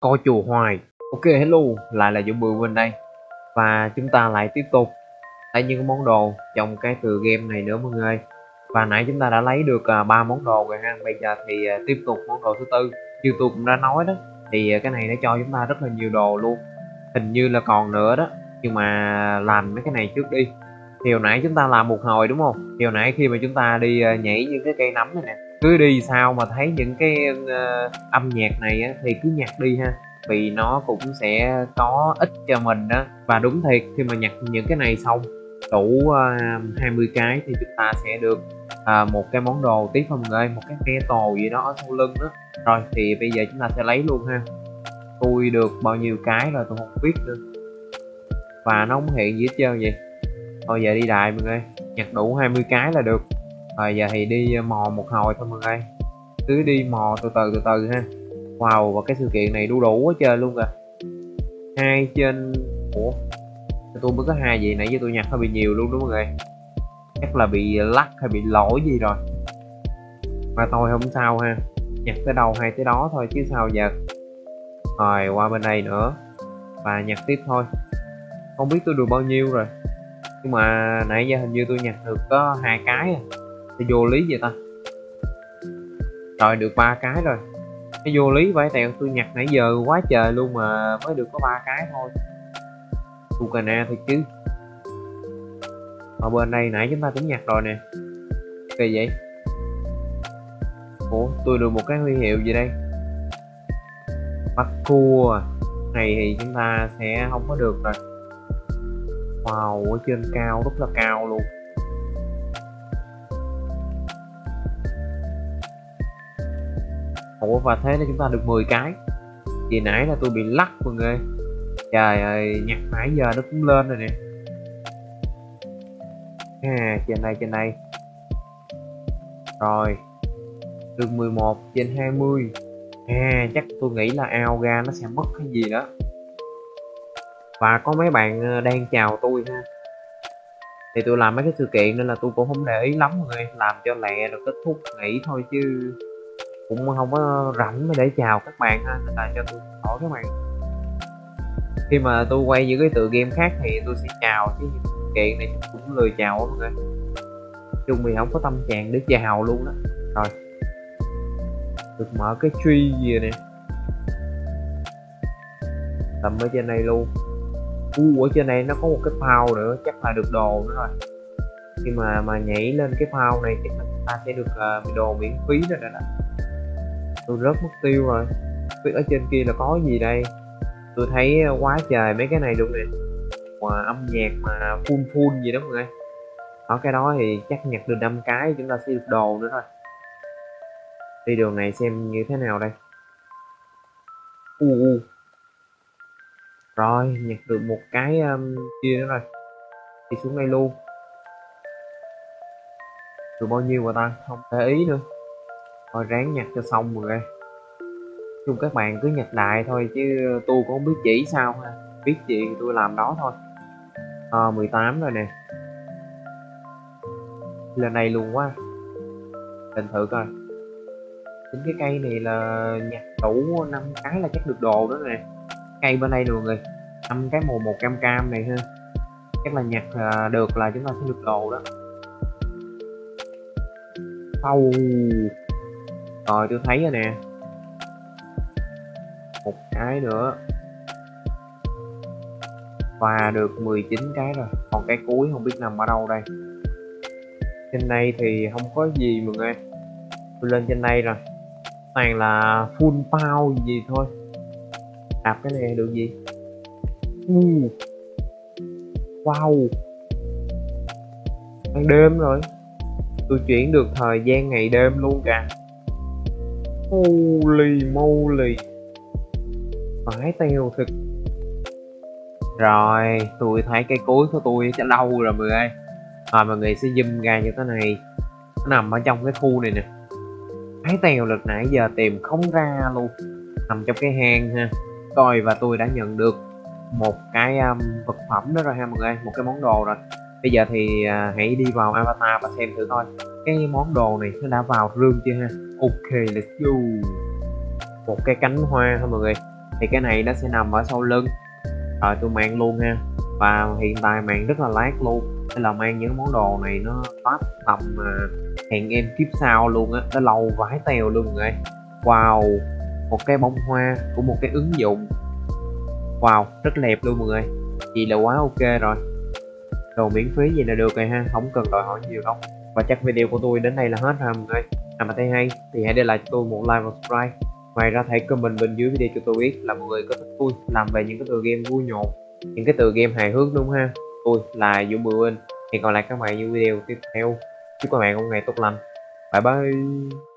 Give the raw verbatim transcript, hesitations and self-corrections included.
Coi chùa hoài. Ok, hello, lại là Dũng Bự bên đây. Và chúng ta lại tiếp tục lấy những món đồ trong cái tựa game này nữa mọi người ơi. Và nãy chúng ta đã lấy được à, ba món đồ rồi ha. Bây giờ thì à, tiếp tục món đồ thứ tư. Như tôi cũng đã nói đó, thì à, cái này nó cho chúng ta rất là nhiều đồ luôn. Hình như là còn nữa đó, nhưng mà làm mấy cái này trước đi. Thì hồi nãy chúng ta làm một hồi đúng không? Thì hồi nãy khi mà chúng ta đi à, nhảy những cái cây nấm này nè, cứ đi sao mà thấy những cái uh, âm nhạc này á, thì cứ nhặt đi ha, vì nó cũng sẽ có ích cho mình đó. Và đúng thiệt, khi mà nhặt những cái này xong đủ uh, hai mươi cái thì chúng ta sẽ được uh, một cái món đồ tiếp mọi người ơi, một cái metal gì đó ở sau lưng đó. Rồi thì bây giờ chúng ta sẽ lấy luôn ha. Tôi được bao nhiêu cái rồi tôi không biết nữa, và nó không hiện gì hết trơn vậy. Thôi giờ đi đại mọi người ơi, nhặt đủ hai mươi cái là được. Rồi giờ thì đi mò một hồi thôi mọi người ơi, cứ đi mò từ từ từ từ ha. Wow, và cái sự kiện này đu đủ quá trời luôn kìa. Hai trên ủa tôi mới có hai vậy, nãy giờ tôi nhặt hơi bị nhiều luôn đúng không mọi người? Chắc là bị lắc hay bị lỗi gì rồi, mà thôi không sao ha, nhặt tới đâu hay tới đó thôi chứ sao giờ. Rồi qua bên đây nữa và nhặt tiếp thôi. Không biết tôi được bao nhiêu rồi, nhưng mà nãy giờ hình như tôi nhặt được có hai cái à. Thì vô lý vậy ta. Rồi được ba cái rồi. Cái vô lý vậy, tẹo tôi nhặt nãy giờ quá trời luôn mà mới được có ba cái thôi. Tukana thôi chứ. Ở bên đây nãy chúng ta cũng nhặt rồi nè. Kỳ vậy. Ủa tôi được một cái huy hiệu gì đây? Bắt cua. Này thì chúng ta sẽ không có được rồi. Wow, ở trên cao, rất là cao luôn. Ủa và thế là chúng ta được mười cái. Vì nãy là tôi bị lắc mọi người. Trời ơi, nhặt nãy giờ nó cũng lên rồi nè. À, trên đây, trên đây. Rồi. Được mười một trên hai mươi. À, chắc tôi nghĩ là ao ra nó sẽ mất cái gì đó. Và có mấy bạn đang chào tôi ha. Thì tôi làm mấy cái sự kiện nên là tôi cũng không để ý lắm mọi người. Làm cho lẹ rồi kết thúc nghỉ thôi chứ cũng không có rảnh mới để chào các bạn ha, nên là cho tôi hỏi các bạn. Khi mà tôi quay những cái tựa game khác thì tôi sẽ chào, chứ những sự kiện này cũng lười chào á mọi người. Chung thì không có tâm trạng để chào luôn đó. Rồi được mở cái tree gì nè, tầm ở trên này luôn. U ở trên này nó có một cái phao nữa, chắc là được đồ nữa rồi. Khi mà mà nhảy lên cái phao này chắc là chúng ta sẽ được uh, đồ miễn phí rồi đó, đó. Tôi rớt mất tiêu rồi. Biết ở trên kia là có gì đây? Tôi thấy quá trời mấy cái này luôn nè, mà âm nhạc mà full full gì đó mọi người. Ở cái đó thì chắc nhặt được năm cái chúng ta sẽ được đồ nữa rồi. Đi đường này xem như thế nào đây. U uh. Rồi nhặt được một cái um, kia nữa rồi. Đi xuống đây luôn. Được bao nhiêu mà ta không để ý nữa. Rồi ráng nhặt cho xong mọi người. Chung các bạn cứ nhặt đại thôi chứ tôi cũng không biết chỉ sao ha. Biết gì thì tôi làm đó thôi. À, mười tám rồi nè. Lên đây luôn quá. Định thử coi. Chính cái cây này là nhặt đủ năm cái là chắc được đồ đó nè. Cây bên đây nè mọi người, năm cái màu một cam cam này ha, chắc là nhặt uh, được là chúng ta sẽ được đồ đó. Sau rồi tôi thấy rồi nè, một cái nữa và được mười chín cái rồi. Còn cái cuối không biết nằm ở đâu đây. Trên đây thì không có gì mọi người. Tôi lên trên đây rồi, toàn là full power gì thôi. Đạp cái này được gì? Uh. Wow, ban đêm rồi, tôi chuyển được thời gian ngày đêm luôn kìa. Holy moly, phải teo thực. Rồi tôi thấy cái cuối của tôi chắc lâu rồi mọi người ơi. Rồi mọi người sẽ zoom ra như thế này, nó nằm ở trong cái khu này nè. Thấy teo lực nãy giờ tìm không ra luôn, nằm trong cái hang ha. Rồi và tôi đã nhận được một cái um, vật phẩm đó rồi ha mọi người, một cái món đồ rồi. Bây giờ thì uh, hãy đi vào avatar và xem thử coi cái món đồ này nó đã vào rương chưa ha. Ok let's go. Một cái cánh hoa ha mọi người. thì cái này nó sẽ nằm ở sau lưng. Rồi tôi mang luôn ha. Và hiện tại mạng rất là lag luôn, nên là mang những món đồ này nó phát tầm mà hẹn em kiếp sau luôn á, nó lâu vãi tèo luôn mọi người. Wow, một cái bông hoa của một cái ứng dụng. Wow, rất đẹp luôn mọi người. Vậy là quá ok rồi. Đồ miễn phí gì là được rồi ha, không cần đòi hỏi nhiều đâu. Và chắc video của tôi đến đây là hết rồi mọi người. Nếu mà thấy hay thì hãy để lại cho tôi một like và subscribe. Ngoài ra hãy comment bên dưới video cho tôi biết là mọi người có thích tôi làm về những cái tựa game vui nhộn, những cái tựa game hài hước đúng ha. Tôi là Dũng Bùi Hẹn gặp lại các bạn những video tiếp theo. Chúc các bạn một ngày tốt lành. Bye bye.